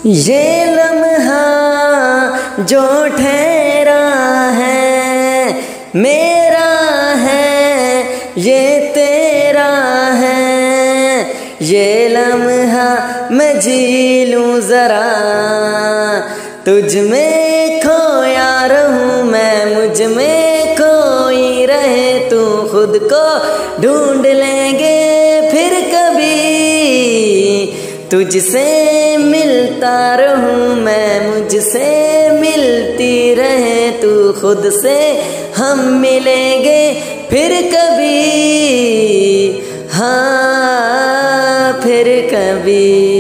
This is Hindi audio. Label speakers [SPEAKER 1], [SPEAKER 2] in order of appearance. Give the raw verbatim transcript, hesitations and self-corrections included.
[SPEAKER 1] ये लम्हा जो ठहरा है मेरा है, ये तेरा है। ये लम्हा मैं जी लूं जरा, तुझ में खोया रहूं मैं, मुझ में खोई रहे तू। खुद को ढूंढ लेंगे फिर कभी, तुझसे मिलता रहूं मैं, मुझसे मिलती रहे तू। खुद से हम मिलेंगे फिर कभी, हाँ फिर कभी।